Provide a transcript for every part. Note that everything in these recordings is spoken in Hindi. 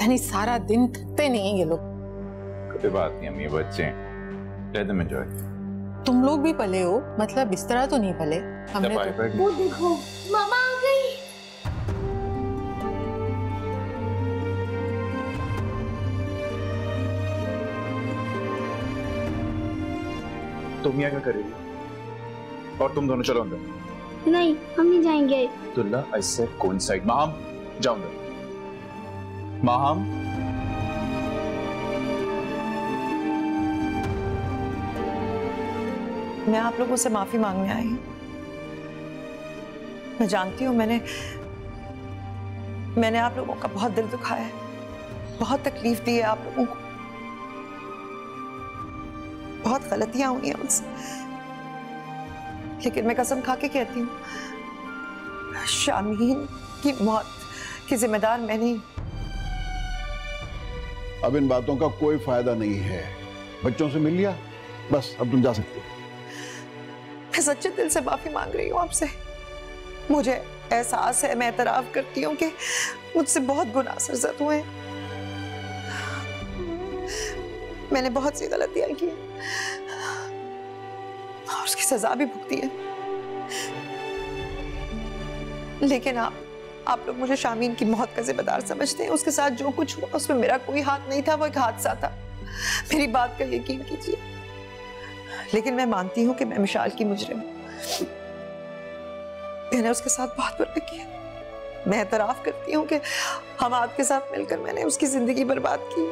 पता नहीं सारा दिन थकते नहीं है ये लोग। कोई बात नहीं अम्मी, बच्चे हैं, let them enjoy। तुम लोग भी पले हो, मतलब इस तरह तो नहीं पले हमने तो। वो देखो मामा आ गई। तुम यहाँ क्या करेगी? और तुम दोनों चलो अंदर। नहीं हम नहीं जाएंगे। Dulla I said go inside। Maham जाओ अंदर। माहम मैं आप लोगों से माफी मांगने आई हूँ। मैं जानती हूँ मैंने आप लोगों का बहुत दिल दुखाया है, बहुत तकलीफ दी है आप लोगों को, बहुत गलतियां हुई हैं मुझसे, लेकिन मैं कसम खा के कहती हूँ शामीन की मौत की जिम्मेदार मैं नहीं। अब इन बातों का कोई फायदा नहीं है, बच्चों से मिल लिया बस, अब तुम जा सकते हो। मैं सच्चे दिल से माफी मांग रही हूँ आपसे। मुझे एहसास है, मैं एतराफ करती हूँ कि मुझसे बहुत गुनाह सरजद हुए हैं, मैंने बहुत सी गलतियां की और उसकी सजा भी भुगती है, लेकिन आप लोग मुझे शामीन की मौत का जिम्मेदार समझते हैं। उसके साथ जो कुछ हुआ उसमें मेरा कोई हाथ नहीं था, वो एक हादसा था, मेरी बात का यकीन कीजिए। लेकिन मैं मानती हूँ कि मैं मिशाल की मुजरिम हूँ, मैंने उसके साथ बहुत बुरा किया। मैं एतराफ करती हूँ कि हमाद के साथ मिलकर मैंने उसकी जिंदगी बर्बाद की,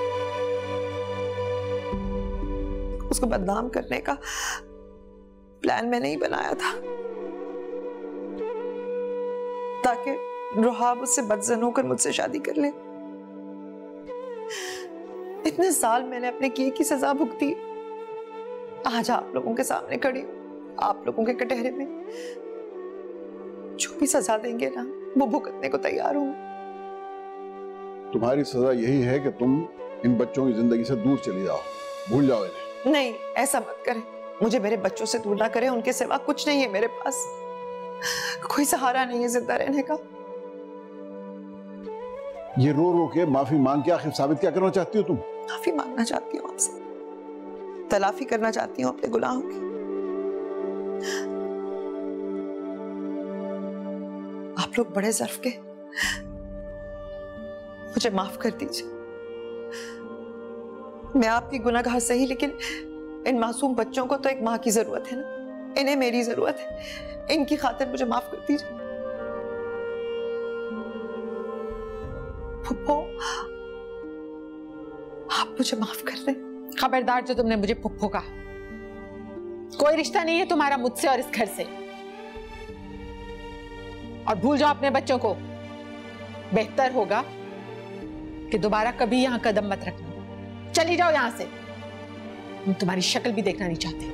उसको बदनाम करने का प्लान मैंने ही बनाया था ताकि रुहाब उससे बदजन होकर मुझसे शादी कर ले। इतने साल मैंने अपने किए की सजा भुगती, आज आप लोगों के सामने खड़ी हूं, आप लोगों के कटहरे में। जो भी सजा देंगे ना वो भुगतने को तैयार हूं। तुम्हारी सजा यही है कि तुम इन बच्चों की जिंदगी से दूर चली जाओ, भूल जाओ इन्हें। नहीं, ऐसा मत करें, मुझे मेरे बच्चों से दूर ना करें, उनके सिवा कुछ नहीं है मेरे पास, कोई सहारा नहीं है जिंदा रहने का। ये रो रो के माफी मांग के आखिर साबित क्या करना चाहती हो तुम? माफी मांगना चाहती हूँ आपसे, तलाफी करना चाहती हूँ अपने गुनाहों की। आप लोग बड़े ज़र्फ के, मुझे माफ कर दीजिए। मैं आपकी गुनाहगार सही, लेकिन इन मासूम बच्चों को तो एक माँ की जरूरत है ना, इन्हें मेरी जरूरत है, इनकी खातिर मुझे माफ कर दीजिए। फुप्पो, आप मुझे माफ कर दें। खबरदार जो तुमने मुझे फुप्पो कहा, कोई रिश्ता नहीं है तुम्हारा मुझसे और इस घर से, और भूल जाओ अपने बच्चों को। बेहतर होगा कि दोबारा कभी यहां कदम मत रखना, चली जाओ यहां से, हम तुम्हारी शक्ल भी देखना नहीं चाहते।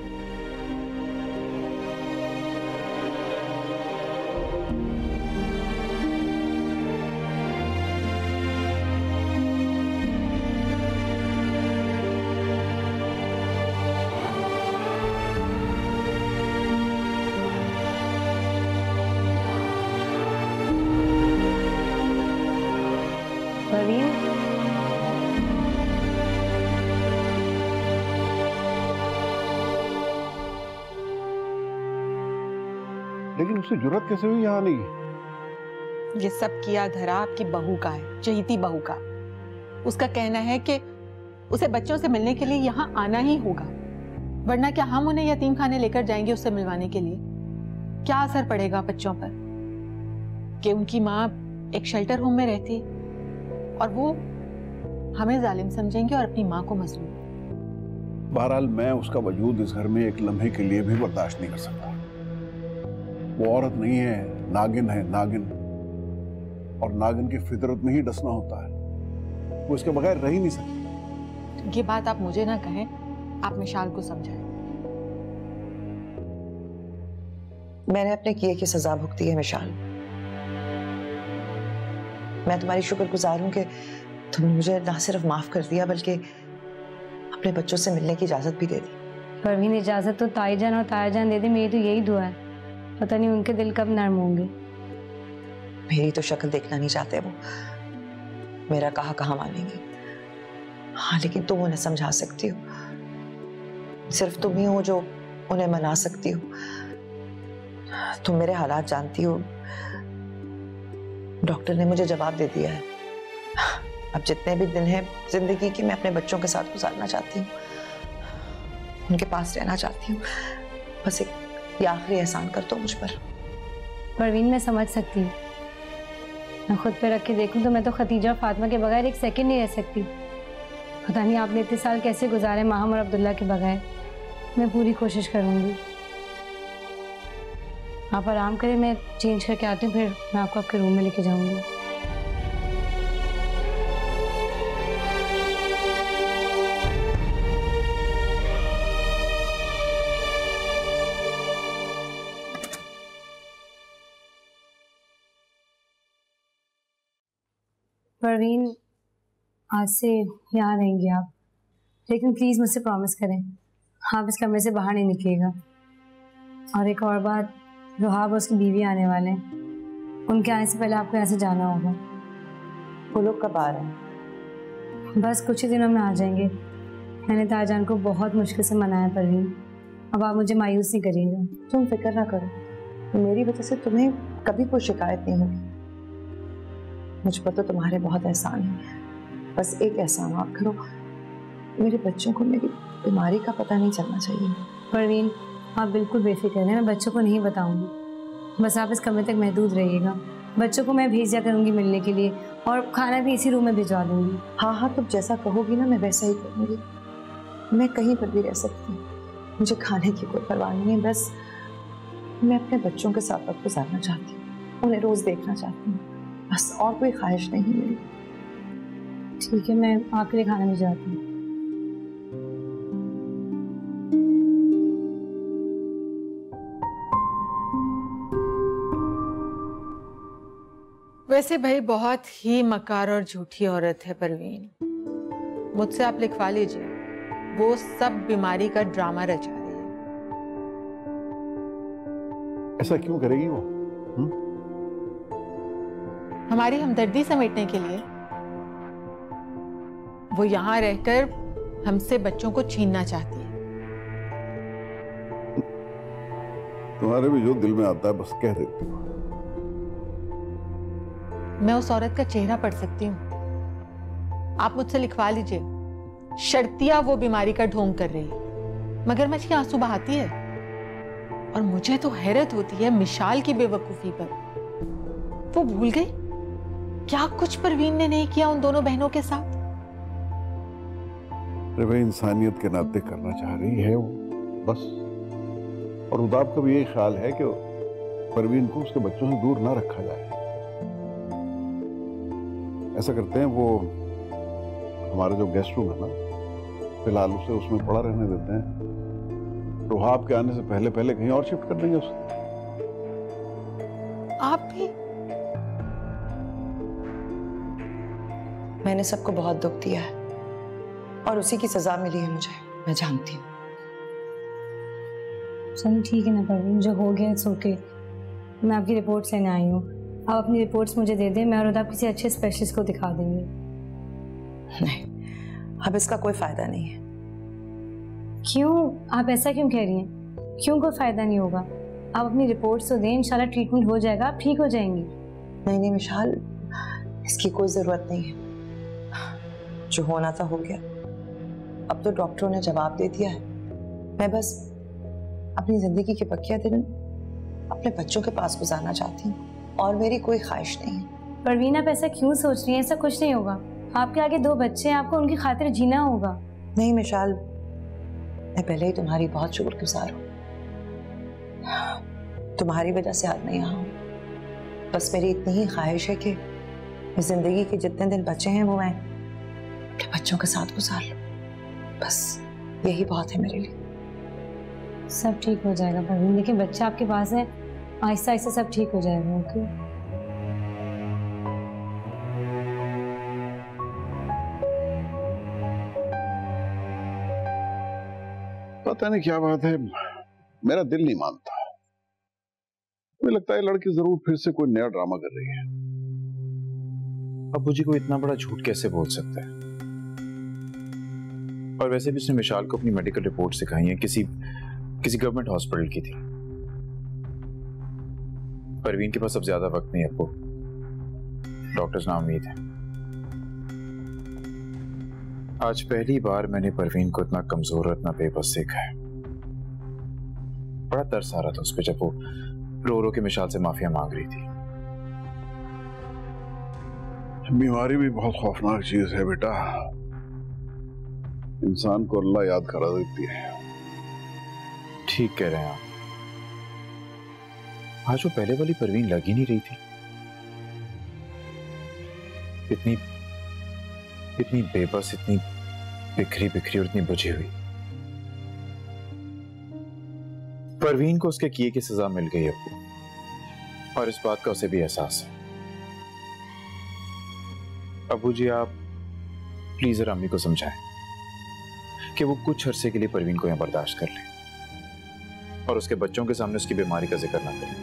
लेकिन उसे जुर्रत कैसे हुई यहाँ आने की? ये सब किया धरा आपकी बहू का है, चहीती बहू का। उसका कहना है कि उसे बच्चों से मिलने के लिए यहाँ आना ही होगा, वरना क्या हम उन्हें यतीम खाने लेकर जाएंगे उससे मिलवाने के लिए? क्या असर पड़ेगा बच्चों पर कि उनकी माँ एक शेल्टर होम में रहती और वो हमें जालिम समझेंगे और अपनी माँ को मजलूम। बहरहाल मैं उसका वजूद इस घर में एक लम्हे के लिए भी बर्दाश्त नहीं कर सकता। वो औरत नहीं है, नागिन है, नागिन, और नागिन की फितरत में ही डसना होता है, वो इसके बगैर रह ही नहीं सकती। ये बात आप मुझे ना कहें, आप मिशाल को समझाएं। मैंने अपने किए की सजा भुगती है मिशाल। मैं तुम्हारी शुक्रगुजार हूं कि तुमने मुझे ना सिर्फ माफ कर दिया बल्कि अपने बच्चों से मिलने की इजाजत भी दे दी। परवीन, इजाजत तो ताईजान और तायाजान दे दे, मेरी तो यही दुआ है। पता नहीं उनके दिल कब नरम होंगे। मेरी तो शक्ल देखना नहीं चाहते वो। मेरा कहाँ मानेंगे। हाँ, लेकिन तुम उन्हें समझा सकती हो, सिर्फ तुम ही हो जो उन्हें मना सकती हो। तुम मेरे हालात जानती हो। डॉक्टर ने मुझे जवाब दे दिया है। अब जितने भी दिन हैं जिंदगी के, मैं अपने बच्चों के साथ गुजारना चाहती हूँ, उनके पास रहना चाहती हूँ। बस एक आखिरी एहसान कर दो मुझ पर। परवीन, मैं समझ सकती हूँ। मैं खुद पे रख के देखूं तो मैं तो खतीजा और फातिमा के बगैर एक सेकंड नहीं रह सकती। पता नहीं आपने इतने साल कैसे गुजारे माहम और अब्दुल्ला के बगैर। मैं पूरी कोशिश करूंगी। आप आराम करें, मैं चेंज करके आती हूँ, फिर मैं आपको आपके रूम में लेके जाऊंगी। परवीन, आज से यहाँ रहेंगे आप, लेकिन प्लीज़ मुझसे प्रॉमिस करें आप इस कमरे से बाहर नहीं निकलिएगा। और एक और बात, रुहाब और उसकी बीवी आने वाले हैं, उनके आने से पहले आपको यहाँ से जाना होगा। वो लोग कब आ रहे हैं? बस कुछ ही दिनों में आ जाएंगे। मैंने ताजान को बहुत मुश्किल से मनाया परवीन, अब आप मुझे मायूस नहीं करिएगा। तुम फिक्र ना करो, मेरी वजह से तुम्हें कभी कोई शिकायत नहीं होगी। मुझ पर तो तुम्हारे बहुत एहसान है। बस एक एहसान और करो, मेरे बच्चों को मेरी बीमारी का पता नहीं चलना चाहिए। परवीन, आप बिल्कुल बेफिक्र हैं, मैं बच्चों को नहीं बताऊंगी। बस आप इस कमरे तक महदूद रहिएगा। बच्चों को मैं भेज दिया करूंगी मिलने के लिए, और खाना भी इसी रूम में भिजवा दूंगी। हाँ, तुम जैसा कहोगी ना मैं वैसा ही करूंगी। मैं कहीं पर भी रह सकती हूँ, मुझे खाने की कोई परवाह नहीं है। बस मैं अपने बच्चों के साथ वक्त गुजारना चाहती हूँ, उन्हें रोज देखना चाहती हूँ, बस और कोई ख्वाहिश नहीं मेरी। ठीक है, मैं आपके लिए खाना भिजवाती हूँ। वैसे भाई बहुत ही मकार और झूठी औरत है परवीन। मुझसे आप लिखवा लीजिए, वो सब बीमारी का ड्रामा रचा रही है। ऐसा क्यों करेगी वो? हमारी हमदर्दी समेटने के लिए वो यहां रहकर हमसे बच्चों को छीनना चाहती है। तुम्हारे भी जो दिल में आता है बस कह देती हो। मैं उस औरत का चेहरा पढ़ सकती हूँ। आप मुझसे लिखवा लीजिए, शर्तिया वो बीमारी का ढोंग कर रही है, मगरमच्छ के आंसू बहाती है। और मुझे तो हैरत होती है मिशाल की बेवकूफी पर। वो भूल गई क्या कुछ परवीन ने नहीं किया उन दोनों बहनों के साथ। अरे भाई, इंसानियत के नाते करना चाह रही है वो, बस। और उदाब का भी यही ख्याल है कि परवीन को उसके बच्चों से दूर ना रखा जाए। ऐसा करते हैं, वो हमारा जो गेस्ट रूम है ना, फिलहाल उसे उसमें पड़ा रहने देते हैं। रुहाब के आने से पहले पहले कहीं और शिफ्ट कर देंगे उसे। आप भी? मैंने सबको बहुत दुख दिया है और उसी की सजा मिली है मुझे, मैं जानती हूँ। चलिए ठीक है ना परवीन, जो हो गया इट्स ओके। मैं आपकी रिपोर्ट्स लेने आई हूँ, आप अपनी रिपोर्ट्स मुझे दे दें, मैं और उदाब किसी अच्छे स्पेशलिस्ट को दिखा देंगे। नहीं, अब इसका कोई फायदा नहीं है। क्यों? आप ऐसा क्यों कह रही हैं? क्यों कोई फायदा नहीं होगा? आप अपनी रिपोर्ट्स तो दें, इंशाल्लाह ट्रीटमेंट हो जाएगा, आप ठीक हो जाएंगी। नहीं विशाल, इसकी कोई जरूरत नहीं है। जो होना था हो गया। अब तो डॉक्टरों ने जवाब दे दिया है। मैं बस अपनी जिंदगी के बकिया दिन अपने बच्चों के पास गुजारना चाहती हूँ और मेरी कोई ख्वाहिश नहीं है। परवीन, आप ऐसा क्यों सोच रही हैं? ऐसा कुछ नहीं होगा। आपके आगे 2 बच्चे हैं, आपको उनकी खातिर जीना होगा। नहीं मिशाल, मैं पहले ही तुम्हारी बहुत शुक्रगुजार हूँ। तुम्हारी वजह से आज मैं यहाँ हूँ। बस मेरी इतनी ही ख्वाहिश है कि जिंदगी के जितने दिन बचे हैं वो मैं अपने बच्चों के साथ गुजार लूँ। बस यही बहुत है मेरे लिए। सब ठीक हो जाएगा परवीन, लेकिन बच्चा आपके पास है, आहिस्ता आहिस्ता सब ठीक हो जाएगा। ओके? पता नहीं क्या बात है, मेरा दिल नहीं मानता। मुझे लगता है लड़की जरूर फिर से कोई नया ड्रामा कर रही है। अब्बू जी को इतना बड़ा झूठ कैसे बोल सकता है? और वैसे भी उसने विशाल को अपनी मेडिकल रिपोर्ट सिखाई है, किसी गवर्नमेंट हॉस्पिटल की थी। परवीन के पास अब ज्यादा वक्त नहीं है अब्बू, डॉक्टर्स ना उम्मीद है। आज पहली बार मैंने परवीन को इतना कमजोर और इतना बेबस देखा है। बड़ा तरस आ रहा था उस पर जब वो रो रो के विशाल से माफिया मांग रही थी। बीमारी भी बहुत खौफनाक चीज है बेटा, इंसान को अल्लाह याद करा देती है। ठीक कह रहे हैं आप। आज वो पहले वाली परवीन लग ही नहीं रही थी, इतनी बेबस, इतनी बिखरी और इतनी बुझी हुई। परवीन को उसके किए की सजा मिल गई अब्बू, और इस बात का उसे भी एहसास है। अब्बू जी आप प्लीज जरा अम्मी को समझाएं कि वो कुछ अरसे के लिए परवीन को यहां बर्दाश्त कर ले और उसके बच्चों के सामने उसकी बीमारी का जिक्र ना करें।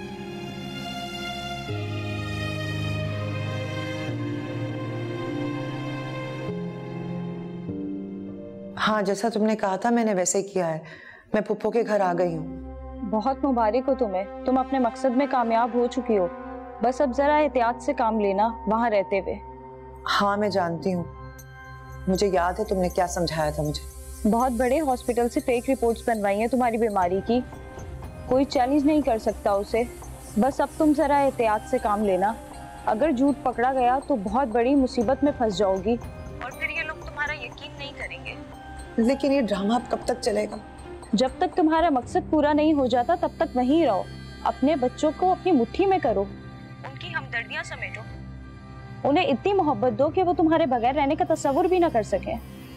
हाँ, जैसा तुमने कहा था मैंने वैसे किया है। मैं पुप्पो के घर आ गई हूँ। बहुत मुबारक हो तुम्हें, तुम अपने मकसद में कामयाब हो चुकी हो। बस अब जरा एहतियात से काम लेना वहां रहते हुए। हाँ मैं जानती हूँ, मुझे याद है तुमने क्या समझाया था मुझे। बहुत बड़े हॉस्पिटल से फेक रिपोर्ट्स बनवाई हैं तुम्हारी बीमारी की, कोई चैलेंज नहीं कर सकता उसे। बस अब तुम जरा एहतियात से काम लेना, अगर झूठ पकड़ा गया तो बहुत बड़ी मुसीबत में फंस जाओगी और फिर ये लोग तुम्हारा यकीन नहीं करेंगे। लेकिन ये ड्रामा अब कब तक चलेगा? जब तक तुम्हारा मकसद पूरा नहीं हो जाता तब तक वहीं रहो। अपने बच्चों को अपनी मुट्ठी में करो, उनकी हमदर्दियां समेटो, उन्हें इतनी मोहब्बत दो कि वो तुम्हारे बगैर रहने का तस्वुर भी ना कर सके।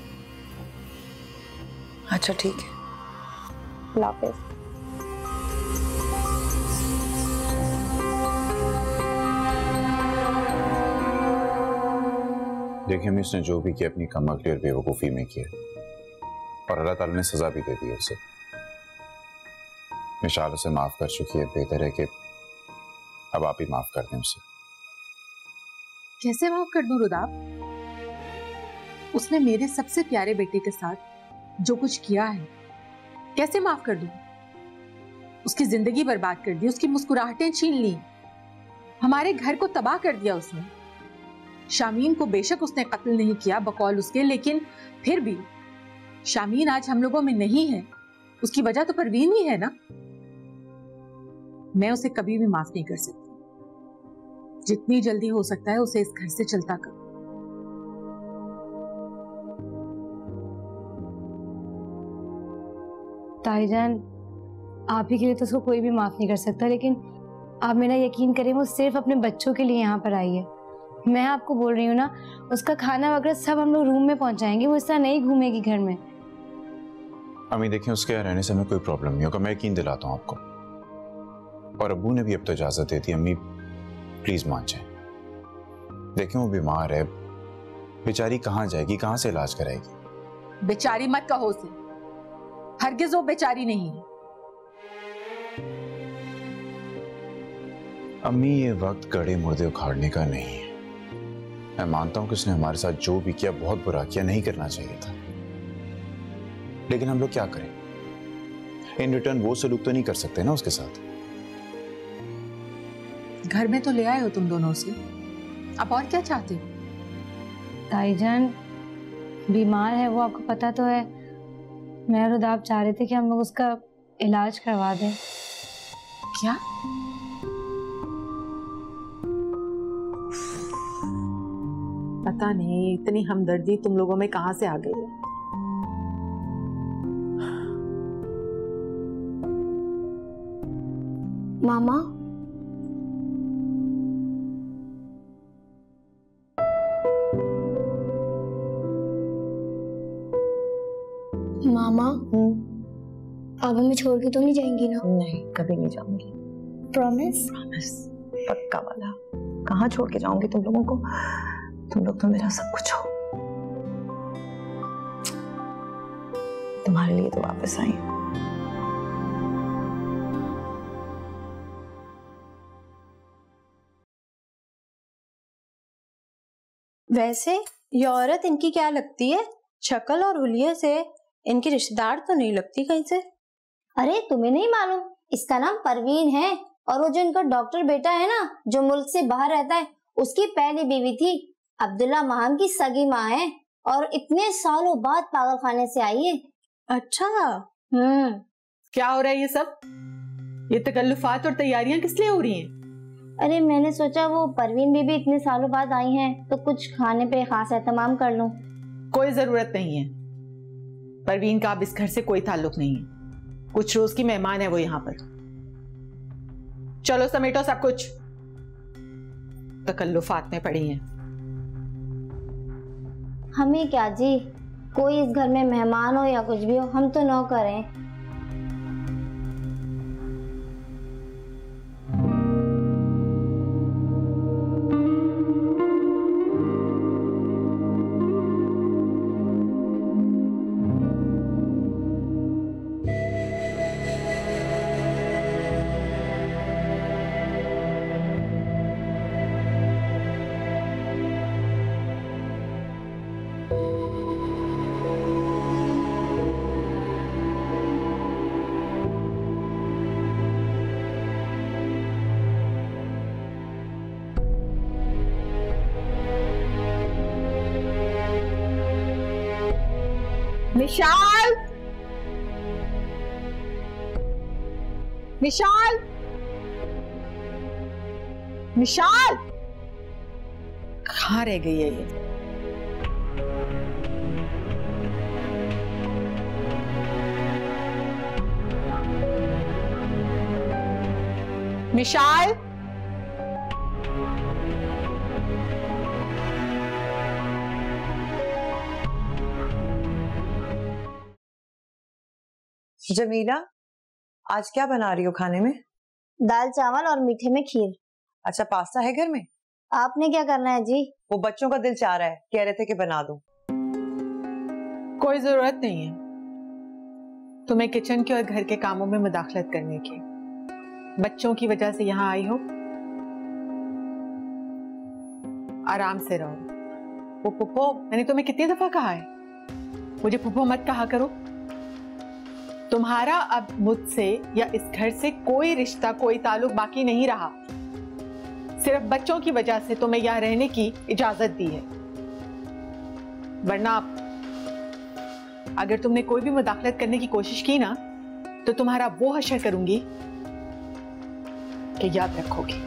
अच्छा ठीक है, अल्लाह हाफिज। देखिए मैं उसने जो भी किया अपनी कमअक्ली और बेवकूफ़ी में किया, और अल्लाह ताला ने सजा भी दे दी उसे। विशाल उसे माफ कर चुकी है, बेहतर है कि अब आप ही माफ कर दें उसे। कैसे माफ कर दूं रुदाब? उसने मेरे सबसे प्यारे बेटे के साथ जो कुछ किया है, कैसे माफ कर दूं? उसकी जिंदगी बर्बाद कर दी, उसकी मुस्कुराहटें छीन ली, हमारे घर को तबाह कर दिया उसने। शामीन को बेशक उसने कत्ल नहीं किया बकौल उसके, लेकिन फिर भी शामीन आज हम लोगों में नहीं है, उसकी वजह तो परवीन ही है ना। मैं उसे कभी भी माफ नहीं कर सकती। जितनी जल्दी हो सकता है उसे इस घर से चलता कर। ताईजान, आप ही के लिए तो उसको कोई भी माफ नहीं कर सकता, लेकिन आप मेरा यकीन करें वो सिर्फ अपने बच्चों के लिए यहाँ पर आई है। मैं आपको बोल रही हूँ ना, उसका खाना वगैरह सब हम लोग रूम में पहुंचाएंगे, वो इस तरह नहीं घूमेगी घर में। अम्मी देखिए उसके यहाँ रहने से हमें कोई प्रॉब्लम नहीं होगा, मैं यकीन दिलाता हूँ आपको। और अब्बू ने भी अब तो इजाजत दे दी। अम्मी प्लीज मान जाए, देखें वो बीमार है, बेचारी कहाँ जाएगी, कहाँ से इलाज कराएगी? बेचारी मत कहो उसे, हरगिज वो बेचारी नहीं है। अम्मी ये वक्त गड़े मुर्दे उखाड़ने का नहीं है। मैं मानता हूं कि उसने हमारे साथ जो भी किया बहुत बुरा किया, नहीं करना चाहिए था, लेकिन हम लोग क्या करें? इन रिटर्न वो सलूक तो नहीं कर सकते ना उसके साथ। घर में तो ले आए हो तुम दोनों से, अब और क्या चाहते हो? ताईजान बीमार है वो, आपको पता तो है। मैं और रुदाब चाह रहे थे कि हम लोग उसका इलाज करवा दें। क्या? पता नहीं इतनी हमदर्दी तुम लोगों में कहां से आ गई है। मामा, मामा आप हमें छोड़ के तो नहीं जाएंगी ना? नहीं, कभी नहीं जाऊंगी। प्रॉमिस? प्रॉमिस, पक्का वाला। कहाँ छोड़ के जाऊंगी तुम लोगों को? तुम लोग तो मेरा सब कुछ हो। तुम्हारे लिए तो वापस आई हूँ। वैसे ये औरत इनकी क्या लगती है? शक्ल और हुलिये से इनकी रिश्तेदार तो नहीं लगती कहीं से। अरे तुम्हें नहीं मालूम, इसका नाम परवीन है और वो जो इनका डॉक्टर बेटा है ना, जो मुल्क से बाहर रहता है, उसकी पहली बीवी थी। अब्दुल्ला महान की सगी माँ है और इतने सालों बाद पागलखाने से आई है। अच्छा। क्या हो रहा है ये सब? ये तकल्लुफात और तैयारियां किस लिए हो रही हैं? अरे मैंने सोचा वो परवीन बीबी इतने सालों बाद आई हैं तो कुछ खाने पे खास एहतमाम कर लूं। कोई जरूरत नहीं है। परवीन का अब इस घर से कोई ताल्लुक नहीं है। कुछ रोज की मेहमान है वो यहाँ पर। चलो समेटो सब कुछ, तकल्लुफात में पड़ी हैं। हमें क्या जी, कोई इस घर में मेहमान हो या कुछ भी हो, हम तो नौकर हैं। विशाल, विशाल, विशाल, कहाँ रह गई है ये? विशाल, जमीला, आज क्या बना रही हो खाने में? दाल चावल और मीठे में खीर। अच्छा, पास्ता है घर में? आपने क्या करना है जी? वो बच्चों का दिल चाह रहा है, कह रहे थे कि बना दूं। कोई जरूरत नहीं है तुम्हें किचन के और घर के कामों में मुदाखलत करने की। बच्चों की वजह से यहाँ आई हो, आराम से रहो। वो पुप्पो, मैंने तुम्हें कितनी दफा कहा है मुझे पुप्पो मत कहा करो। तुम्हारा अब मुझसे या इस घर से कोई रिश्ता, कोई ताल्लुक बाकी नहीं रहा। सिर्फ बच्चों की वजह से तुम्हें यहाँ रहने की इजाजत दी है, वरना अगर तुमने कोई भी मुदाखलत करने की कोशिश की ना तो तुम्हारा वो हशर करूंगी कि याद रखोगी।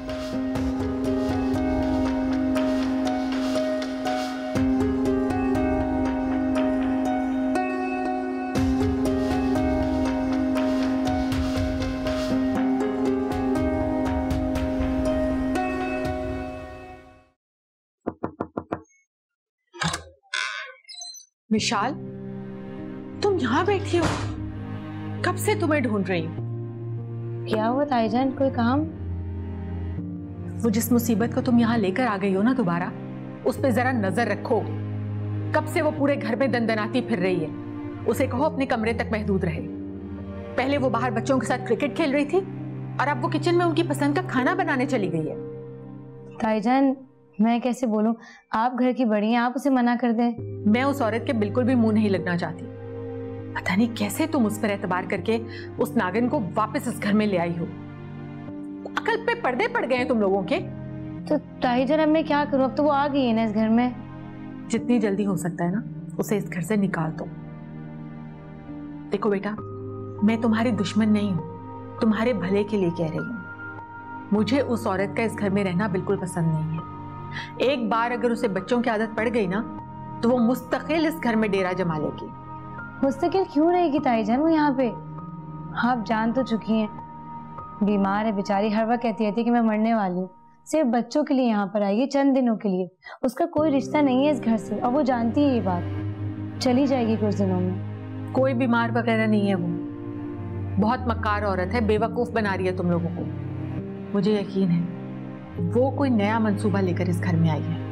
विशाल, तुम यहाँ बैठी हो? कब से तुम्हें ढूंढ रही हूँ। क्या हुआ ताईजान, कोई काम? वो जिस मुसीबत को तुम यहाँ लेकर आ गई हो ना दोबारा, उस पे जरा नजर रखो। कब से वो पूरे घर में दंदनाती फिर रही है। उसे कहो अपने कमरे तक महदूद रहे। पहले वो बाहर बच्चों के साथ क्रिकेट खेल रही थी और अब वो किचन में उनकी पसंद का खाना बनाने चली गई है। ताईजान, मैं कैसे बोलूं, आप घर की बड़ी हैं, आप उसे मना कर दें। मैं उस औरत के बिल्कुल भी मुंह नहीं लगना चाहती। पता नहीं कैसे तुम उस पर एतबार करके उस नागिन को वापस इस घर में ले आई हो। अकल पे पर्दे पड़ गए हैं तुम लोगों के। तो ताईजान, अब मैं क्या करूं? अब तो वो आ गई है ना इस घर में। जितनी जल्दी हो सकता है ना उसे इस घर से निकाल दो। देखो बेटा, मैं तुम्हारी दुश्मन नहीं हूं, तुम्हारे भले के लिए कह रही हूं। मुझे उस औरत का इस घर में रहना बिल्कुल पसंद नहीं है। एक बार अगर उसे बच्चों की आदत पड़ गई ना तो वो मुस्तकिल इस घर में डेरा जमा लेगी। मुस्तकिल क्यों रहेगी ताईजान वो यहाँ पे? आप जान तो चुकी हैं, बीमार है बेचारी, हर वक्त कहती रहती है कि मैं मरने वाली हूँ। सिर्फ बच्चों के लिए यहाँ पर आई है, चंद दिनों के लिए। उसका कोई रिश्ता नहीं है इस घर से और वो जानती है ये बात। चली जाएगी कुछ दिनों में। कोई बीमार वगैरह नहीं है वो, बहुत मक्कार औरत है, बेवकूफ बना रही है तुम लोगों को। मुझे यकीन है वो कोई नया मंसूबा लेकर इस घर में आई है।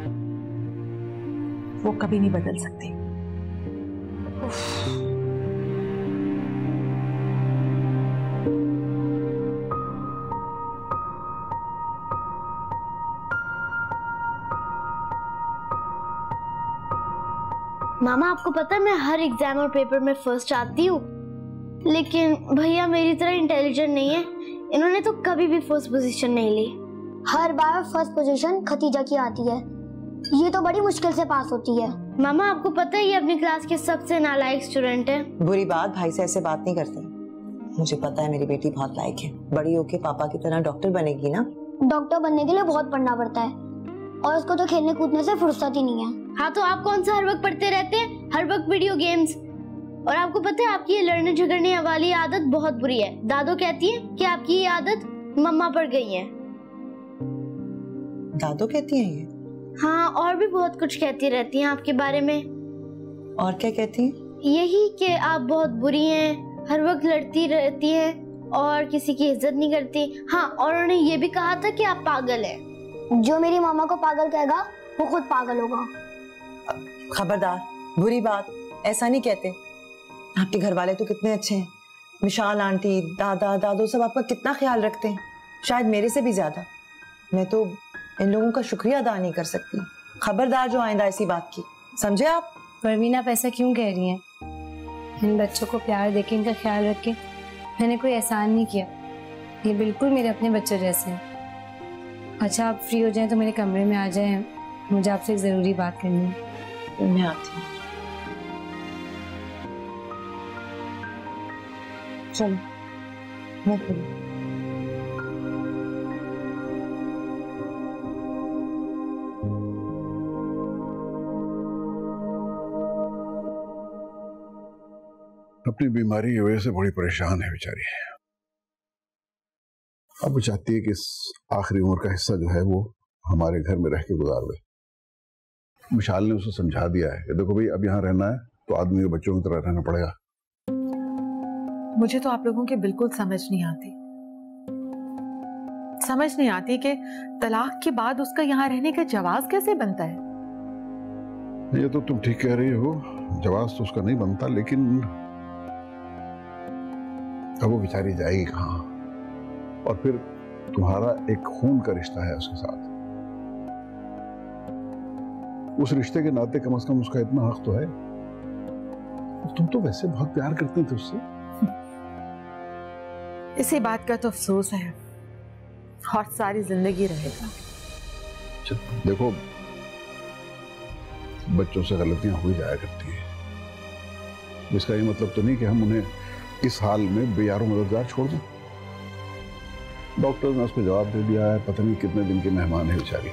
वो कभी नहीं बदल सकती। मामा आपको पता है मैं हर एग्जाम और पेपर में फर्स्ट आती हूँ, लेकिन भैया मेरी तरह इंटेलिजेंट नहीं है, इन्होंने तो कभी भी फर्स्ट पोजीशन नहीं ली। हर बार फर्स्ट पोजीशन खतीजा की आती है, ये तो बड़ी मुश्किल से पास होती है। मामा आपको पता है ये अपनी क्लास के सबसे नालायक स्टूडेंट है। बुरी बात, भाई से ऐसे बात नहीं करते। मुझे पता है मेरी बेटी बहुत लायक है, बड़ी होके पापा की तरह डॉक्टर बनेगी ना। डॉक्टर बनने के लिए बहुत पढ़ना पड़ता है और उसको तो खेलने कूदने से फुर्सत ही नहीं है। हाँ तो आप कौन सा हर वक्त पढ़ते रहते हैं, हर वक्त वीडियो गेम्स। और आपको पता है आपकी ये लड़ने झगड़ने वाली आदत बहुत बुरी है। दादो कहती है कि आपकी ये आदत मम्मा पर गई है। दादो कहती है ये? हाँ, और भी बहुत कुछ कहती रहती हैं आपके बारे में। और क्या कहती है? यही कि आप बहुत बुरी हैं, हर वक्त लड़ती रहती हैं और किसी की इज्जत नहीं करती। हाँ, और उन्होंने ये भी कहा था कि आप पागल हैं। जो मेरी मामा को पागल कहेगा वो खुद पागल होगा। खबरदार, बुरी बात ऐसा नहीं कहते। आपके घर वाले तो कितने अच्छे हैं, विशाल आंटी, दादा दादू सब आपका कितना ख्याल रखते हैं, शायद मेरे से भी ज्यादा। मैं तो इन लोगों का शुक्रिया अदा नहीं कर सकती। खबरदार जो आइंदा ऐसी बात की, समझे आप? परवीन आप ऐसा क्यों कह रही हैं? इन बच्चों को प्यार देके इनका ख्याल रख के मैंने कोई एहसान नहीं किया। ये बिल्कुल मेरे अपने बच्चों जैसे हैं। अच्छा आप फ्री हो जाएं तो मेरे कमरे में आ जाएं, मुझे आपसे एक ज़रूरी बात करनी है। मैं आती हूँ। चलो मैं खुली। अपनी बीमारी की वजह से बड़ी परेशान है बेचारी। अब वो चाहती है कि इस आखिरी उम्र का हिस्सा जो है वो हमारे घर में रह के गुजार दे। विशाल ने उसे समझा दिया है कि देखो भाई अब यहाँ रहना है तो आदमी के बच्चों की तरह रहना पड़ेगा। मुझे तो आप लोगों की बिल्कुल समझ नहीं आती। समझ नहीं आती कि तलाक के बाद उसका यहाँ रहने का जवाज कैसे बनता है। ये तो तुम ठीक कह रही हो, जवाज तो उसका नहीं बनता, लेकिन अब वो बेचारी जाएगी कहाँ? और फिर तुम्हारा एक खून का रिश्ता है उसके साथ, उस रिश्ते के नाते कम से कम उसका इतना हक तो है। तुम तो वैसे बहुत प्यार करते थे उससे। इसी बात का तो अफसोस है और सारी जिंदगी रहेगा। देखो बच्चों से गलतियां हो जाया करती हैं, इसका ये मतलब तो नहीं कि हम उन्हें इस हाल में बेयारो मददगार छोड़ दें। डॉक्टर ने उसको जवाब दे दिया है, पता नहीं कितने दिन की मेहमान है बेचारी।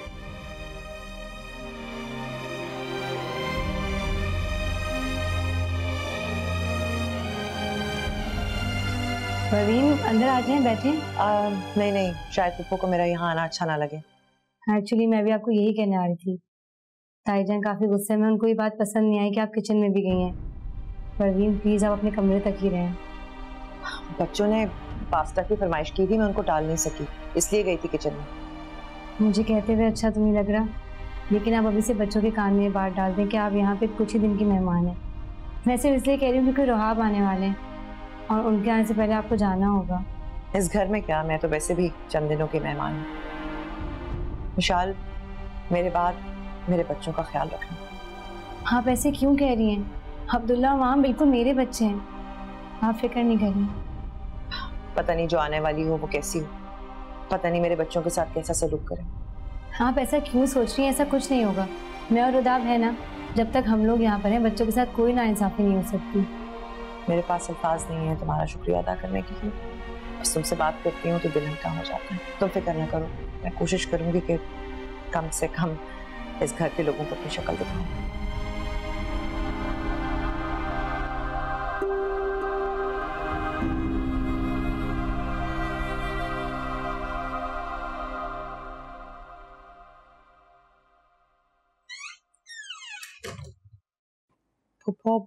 परवीन अंदर आ जाएं, बैठें। नहीं, शायद पप्पू को मेरा यहाँ आना अच्छा ना लगे। एक्चुअली मैं भी आपको यही कहने आ रही थी। ताईजान काफी गुस्से में, उनको ये बात पसंद नहीं आई कि आप किचन में भी गई हैं। परवीन प्लीज आप अपने कमरे तक ही रहें। बच्चों ने पास्ता की फरमाइश की थी, मैं उनको टाल नहीं सकी, इसलिए गई थी किचन में। मुझे कहते हुए अच्छा तो नहीं लग रहा, लेकिन आप अभी से बच्चों के कान में बात डाल दें कि आप यहाँ पे कुछ ही दिन की मेहमान हैं। मैं सिर्फ इसलिए कह रही हूँ क्योंकि रोहाब आने वाले हैं और उनके आने से पहले आपको जाना होगा। इस घर में क्या, मैं तो वैसे भी चंद दिनों की मेहमान हूँ। विशाल, मेरे बाद मेरे बच्चों का ख्याल रखना। आप ऐसे क्यों कह रही हैं? अब्दुल्ला वहाँ बिल्कुल मेरे बच्चे हैं, आप फिक्र नहीं करिए। पता नहीं जो आने वाली हो वो कैसी हो, पता नहीं मेरे बच्चों के साथ कैसा सलूक करें। आप ऐसा क्यों सोच रही हैं? ऐसा कुछ नहीं होगा। मैं और रुदाब है ना, जब तक हम लोग यहाँ पर हैं बच्चों के साथ कोई नाइंसाफी नहीं हो सकती। मेरे पास अल्फाज नहीं है तुम्हारा शुक्रिया अदा करने के लिए। बस तुमसे बात करती हूँ तो दिल हल्का हो जाता है। तुम फिक्र ना करो, मैं कोशिश करूंगी कि कम से कम इस घर के लोगों को अपनी शक्ल दिखाऊं। फुप्पो,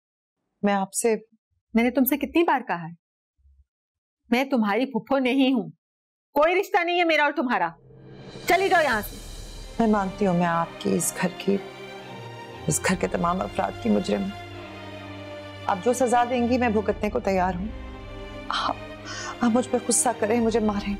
मैंने तुमसे कितनी बार कहा है, मैं तुम्हारी फुफ्फो नहीं हूं, कोई रिश्ता नहीं है मेरा और तुम्हारा। चली जाओ यहाँ से। मैं मानती हूँ मैं आपकी, इस घर के तमाम अफराद की मुजरिम हूँ। आप जो सजा देंगी मैं भुगतने को तैयार हूँ। आप मुझ पर गुस्सा करें, मुझे मारें,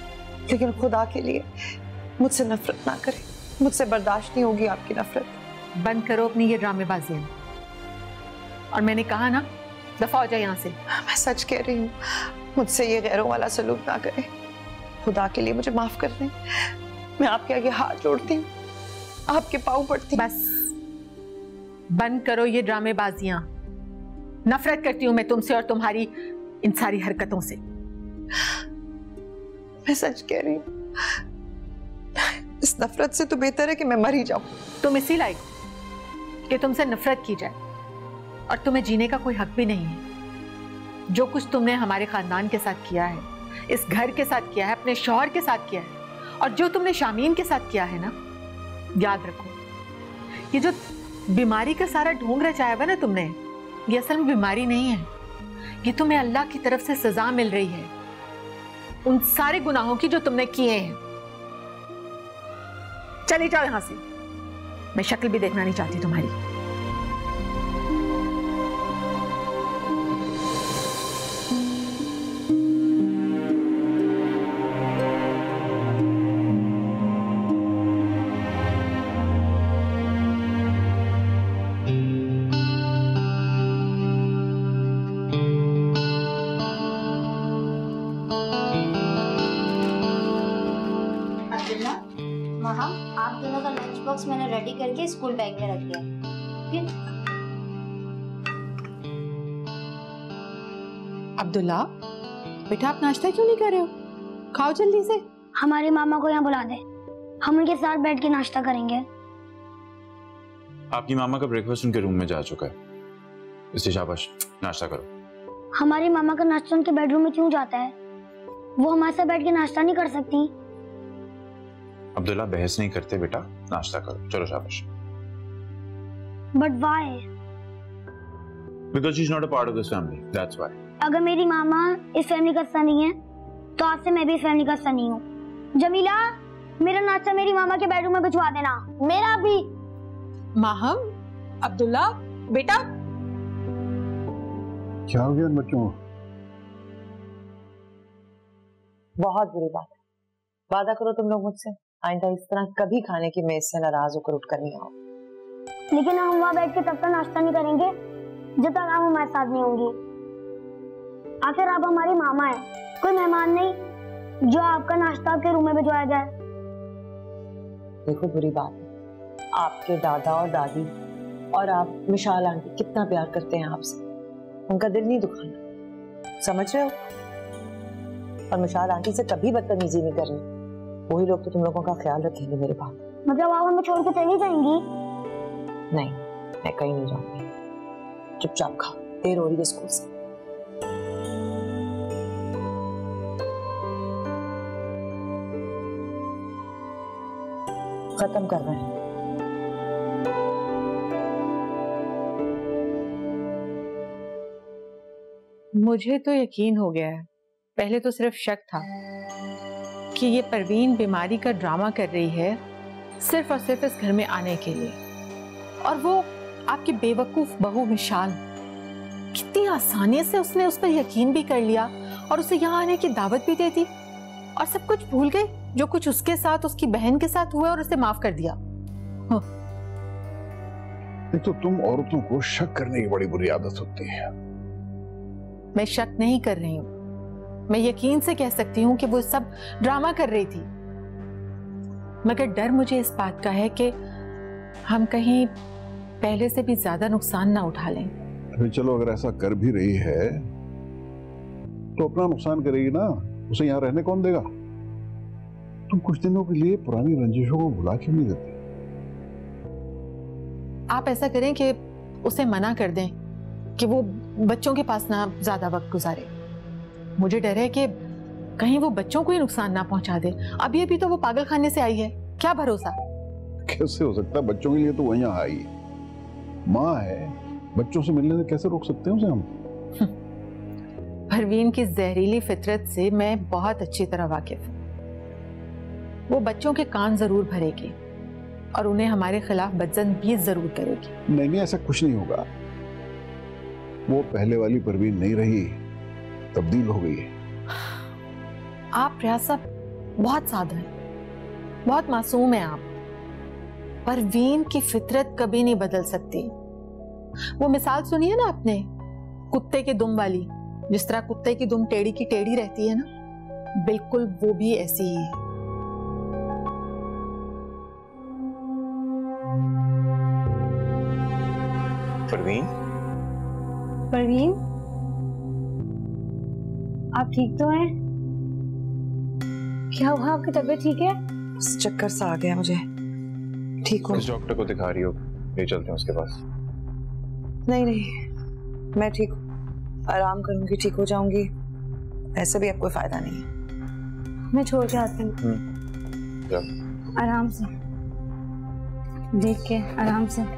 लेकिन खुदा के लिए मुझसे नफरत ना करें। मुझसे बर्दाश्त नहीं होगी आपकी नफरत। बंद करो अपनी ये ड्रामेबाजियां। और मैंने कहा ना, दफा हो जाए यहाँ से। मैं सच कह रही हूँ, मुझसे ये गैरों वाला सलूक ना करे। खुदा के लिए मुझे माफ कर दें। मैं आपके आगे हाथ जोड़ती हूँ, आपके पाँव पड़ती हूँ। बस बंद करो ये ड्रामेबाजियां। नफरत करती हूँ मैं तुमसे और तुम्हारी इन सारी हरकतों से। मैं सच कह रही हूँ, इस नफरत से तो बेहतर है कि मैं मर ही जाऊं। तुम इसी लायक कि तुमसे नफरत की जाए, और तुम्हें जीने का कोई हक भी नहीं है। जो कुछ तुमने हमारे खानदान के साथ किया है, इस घर के साथ किया है, अपने शौहर के साथ किया है, और जो तुमने शामीन के साथ किया है ना, याद रखो, ये जो बीमारी का सारा ढोंग रचाया हुआ ना तुमने, ये असल में बीमारी नहीं है। ये तुम्हें अल्लाह की तरफ से सजा मिल रही है उन सारे गुनाहों की जो तुमने किए हैं। चली जाओ यहां से, मैं शक्ल भी देखना नहीं चाहती तुम्हारी। आप दोनों का लंच बॉक्स मैंने रेडी करके स्कूल बैग में रख दिया। ठीक? अब्दुल्ला बेटा, आप नाश्ता क्यों नहीं कर रहे हो? खाओ जल्दी से। हमारे मामा को यहाँ बुला दे, हम उनके साथ बैठ के नाश्ता करेंगे। आपकी मामा का ब्रेकफास्ट उनके रूम में जा चुका है, इसलिए शाबाश नाश्ता करो। हमारे मामा का नाश्ता उनके बेडरूम में क्यों जाता है? वो हमारे साथ बैठ के नाश्ता नहीं कर सकती? अब्दुल्ला बहस नहीं करते बेटा, नाश्ता करो, चलो शाबाश। But why? Because she's not a part of this family, that's why. अगर मेरी मामा इस फैमिली का हिस्सा नहीं है, तो आज से मैं भी इस फैमिली का हिस्सा नहीं हूँ। जमीला, मेरा नाश्ता मेरी मामा के बेडरूम में भिजवा देना। मेरा भी। माहम, अब्दुल्ला बेटा, क्या हो गया बच्चों? बहुत बुरी बात है। वादा करो तुम लोग मुझसे, आइंदा इस तरह कभी खाने की मेज से नाराज होकर उठकर नहीं आओ। लेकिन हम वहाँ बैठ के तब तक नाश्ता नहीं करेंगे जब तक आप हमारे साथ नहीं होंगी। आखिर आप हमारी मामा है, कोई मेहमान नहीं जो आपका नाश्ता आपके रूम में भिजवाया जाए। देखो बुरी बात है, आपके दादा और दादी और आप मिशाल आंटी कितना प्यार करते हैं आपसे, उनका दिल नहीं दुखाना, समझ रहे हो? और मिशाल आंटी से कभी बदतमीजी नहीं करनी, वही लोग तो तुम लोगों का ख्याल रखेंगे मेरे बाद। मतलब आप हमें छोड़ के चली जाएंगी? नहीं, मैं कहीं नहीं जाऊंगी। चुपचाप खाओ, देर हो रही है स्कूल से। खत्म कर रहे हैं। मुझे तो यकीन हो गया है, पहले तो सिर्फ शक था कि ये परवीन बीमारी का ड्रामा कर रही है सिर्फ और सिर्फ इस घर में आने के लिए। और वो आपकी बेवकूफ बहू मिशाल, कितनी आसानी से उसने उस पर यकीन भी कर लिया और उसे यहाँ आने की दावत भी दे दी, और सब कुछ भूल गए जो कुछ उसके साथ उसकी बहन के साथ हुआ और उसे माफ कर दिया। एक तो तुम औरतों को शक करने की बड़ी बुरी आदत होती है। मैं शक नहीं कर रही हूँ, मैं यकीन से कह सकती हूँ कि वो सब ड्रामा कर रही थी, मगर डर मुझे इस बात का है कि हम कहीं पहले से भी ज्यादा नुकसान ना उठा लें। अरे चलो, अगर ऐसा कर भी रही है तो अपना नुकसान करेगी ना, उसे यहाँ रहने कौन देगा? तुम कुछ दिनों के लिए पुरानी रंजिशों को भुला क्यों नहीं देते? आप ऐसा करें कि उसे मना कर दें कि वो बच्चों के पास ना ज्यादा वक्त गुजारे। मुझे डर है कि कहीं वो बच्चों को ही नुकसान ना पहुंचा दे। अभी अभी तो वो पागल खाने से आई है, क्या भरोसा? कैसे हो सकता है? बच्चों के लिए तो वो यहाँ आई है, माँ है, बच्चों से मिलने से कैसे रोक सकते हैं उसे हम? परवीन की जहरीली फितरत से मैं बहुत अच्छी तरह वाकिफ हूँ। वो बच्चों के कान जरूर भरेगी और उन्हें हमारे खिलाफ बदजन भी जरूर करेगी। नहीं, ऐसा कुछ नहीं होगा। वो पहले वाली परवीन नहीं रही, तब्दील हो गई है। आप रियाज साहब बहुत सादा हैं, बहुत मासूम हैं आप। परवीन की फितरत कभी नहीं बदल सकती। वो मिसाल सुनी है ना आपने, कुत्ते के दुम वाली। जिस तरह कुत्ते की दुम टेढ़ी की टेढ़ी रहती है ना, बिल्कुल वो भी ऐसी ही है। परवीन, परवीन, आप ठीक तो हैं? क्या हुआ, आपकी तबीयत ठीक है? बस चक्कर सा आ गया मुझे। ठीक हूँ। किस डॉक्टर को दिखा रही हो? ले चलते हैं उसके पास। नहीं नहीं, मैं ठीक हूँ, आराम करूंगी, ठीक हो जाऊंगी। ऐसे भी अब कोई फायदा नहीं है। मैं छोड़ के आती हूँ। आराम से देख के, आराम से।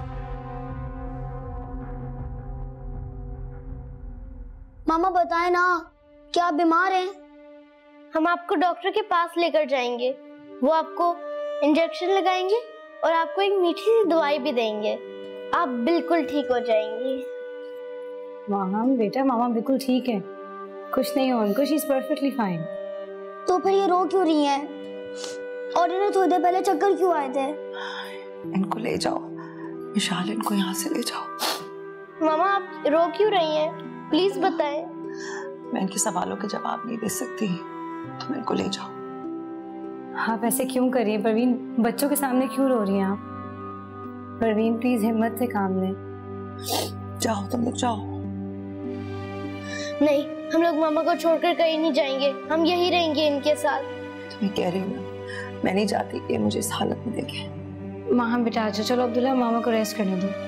मामा बताए ना, क्या आप बीमार हैं? हम आपको डॉक्टर के पास लेकर जाएंगे। वो आपको इंजेक्शन लगाएंगे और आपको एक मीठी सी दवाई भी देंगे। आप बिल्कुल ठीक हो जाएंगी। मामा बेटा, मामा बिल्कुल ठीक है, कुछ नहीं हो उनको, शी इज परफेक्टली फाइन। तो फिर ये रो क्यों रही हैं? और इन्हें थोड़ी देर पहले चक्कर क्यों आए थे? इनको ले जाओ विशाल, इनको यहाँ से ले जाओ। मामा आप रो क्यों रही हैं? प्लीज बताएं। मैं इनके सवालों के जवाब नहीं दे सकती, तुम इनको ले जाओ। आप ऐसे क्यों कर रही हैं परवीन? बच्चों के सामने क्यों रो रही हैं आप? परवीन प्लीज हिम्मत से काम लें। जाओ तुम लोग जाओ। नहीं, हम लोग मामा को छोड़कर कहीं नहीं जाएंगे, हम यही रहेंगे इनके साथ। तुम्हें कह रही हूँ, मैं नहीं चाहती कि मुझे इस हालत में देखें। माँ बेटा आ जाओ, चलो अब्दुल्ला मामा को रेस्ट करने दो।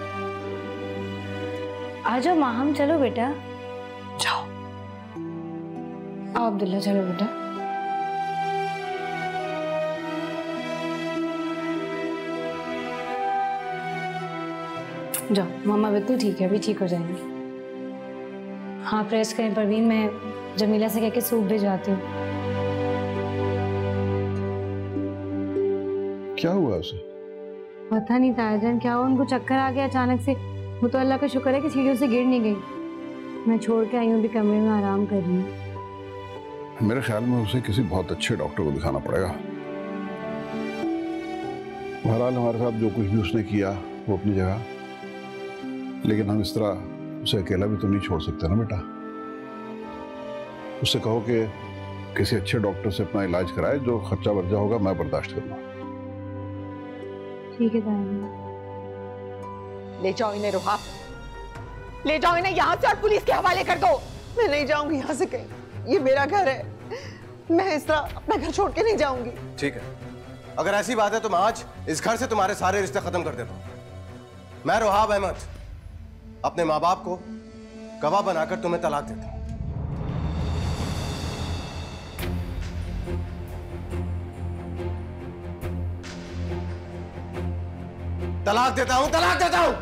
आ जाओ माहम, चलो बेटा जाओ। आओ अब्दुल्ला, चलो बेटा। जाओ, मामा बिल्कुल ठीक है, अभी ठीक हो जाएंगे। हाँ प्रेस करें परवीन, मैं जमीला से कह के सूप भिजवाती हूँ। क्या हुआ उसे? पता नहीं तायाजान क्या हुआ, उनको चक्कर आ गया अचानक से। वो तो अल्लाह का शुक्र है कि सीढ़ियों से गिर नहीं गई। मैं छोड़ के आई हूँ, अभी कमरे में आराम कर रही हूँ। मेरे ख्याल में उसे किसी बहुत अच्छे डॉक्टर को दिखाना पड़ेगा। बहरहाल हमारे साथ जो कुछ भी उसने किया वो अपनी जगह, लेकिन हम इस तरह उसे अकेला भी तो नहीं छोड़ सकते ना बेटा। उससे कहो कि किसी अच्छे डॉक्टर से अपना इलाज कराए, जो खर्चा वर्जा होगा मैं बर्दाश्त करूंगा। ठीक है तायाजान। ले जाओ इन्हें रोहा, ले जाओ इन्हें यहाँ से और पुलिस के हवाले कर दो। मैं नहीं जाऊंगी यहाँ से कहीं, ये मेरा घर है, मैं इस तरह अपना घर छोड़ के नहीं जाऊंगी। ठीक है, अगर ऐसी बात है तो मैं आज इस घर से तुम्हारे सारे रिश्ते खत्म कर देता हूं। मैं रोहाब अहमद अपने माँ बाप को गवाह बनाकर तुम्हें तलाक देता हूं। तलाक देता हूं, तलाक देता हूं।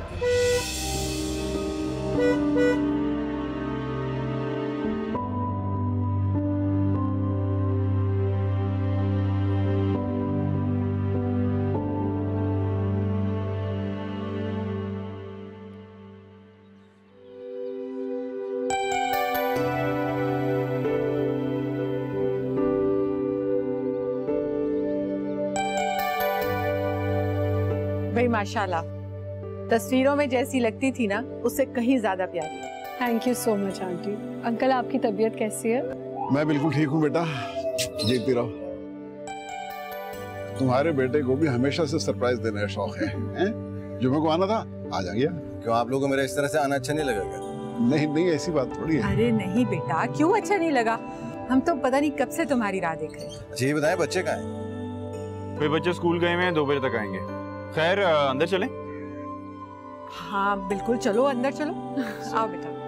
भाई माशाल्लाह, तस्वीरों में जैसी लगती थी ना उससे कहीं ज्यादा प्यारी। Thank you so much aunty. Uncle आपकी तबीयत कैसी है? मैं बिल्कुल ठीक हूँ बेटा, जीती रहो। तुम्हारे बेटे को भी हमेशा से सरप्राइज देने का शौक है, हैं? जुम्मे को आना था, आ जा गया। क्यों आप लोगों को मेरा इस तरह से आना अच्छा नहीं लगेगा? नहीं नहीं, ऐसी बात थोड़ी है। अरे नहीं बेटा, क्यों अच्छा नहीं लगा? हम तो पता नहीं कब से तुम्हारी राह देख रहे हैं। जी बताएं, बच्चे कहाँ हैं? कोई बच्चे स्कूल गए हुए हैं, 2 बजे तक आएंगे। खैर अंदर चलें? हाँ बिल्कुल, चलो अंदर चलो। आओ बेटा।